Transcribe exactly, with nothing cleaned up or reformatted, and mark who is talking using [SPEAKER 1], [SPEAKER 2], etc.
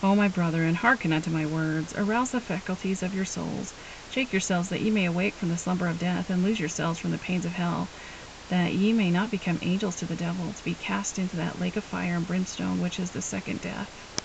[SPEAKER 1] O my brethren, hearken unto my words. Arouse the faculties of your souls. Shake yourselves, that ye may awake from the slumber of death, and loose yourselves from the pains of hell, that ye may not become angels to the devil, to be cast into that lake of fire and brimstone which is the second death.